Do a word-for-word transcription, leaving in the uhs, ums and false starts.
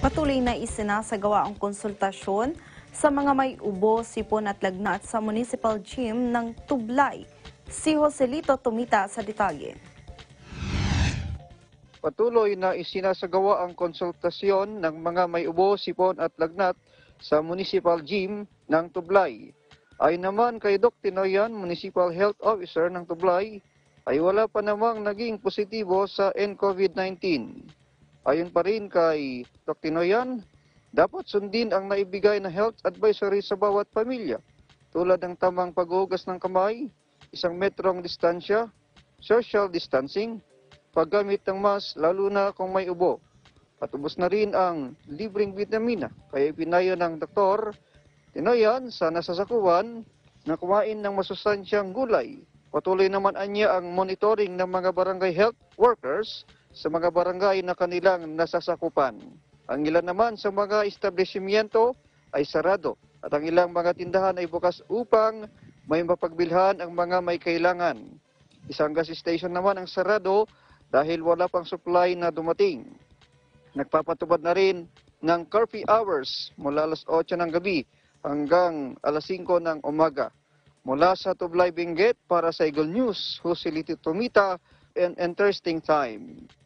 Patuloy na isinasagawa ang konsultasyon sa mga may ubo, sipon at lagnat sa municipal gym ng Tublay. Si Joselito tumita sa detalye. Patuloy na isinasagawa ang konsultasyon ng mga may ubo, sipon at lagnat sa municipal gym ng Tublay. Ay naman kay Doc Tinoyan, Municipal Health Officer ng Tublay, ay wala pa namang naging positibo sa N COVID nineteen. Ayon pa rin kay Doc Tinoyan, dapat sundin ang naibigay na health advisory sa bawat pamilya, tulad ng tamang paghugas ng kamay, isang metrong distansya, social distancing, paggamit ng mask lalo na kung may ubo. At ubos na rin ang libreng vitamina, kaya ipinayo ng Doktor Tinoyan sa nasasakupan na kumain ng masustansyang gulay. Patuloy naman anya ang monitoring ng mga barangay health workers sa mga barangay na kanilang nasasakupan. Ang ilan naman sa mga establishmento ay sarado at ang ilang mga tindahan ay bukas upang may mapagbilhan ang mga may kailangan. Isang gas station naman ang sarado dahil wala pang supply na dumating. Nagpapatupad na rin ng curfew hours mula alas otso ng gabi hanggang alas singko ng umaga. Mula sa Tublay, Benguet, para sa Eagle News, Joselito Tumita, an interesting time.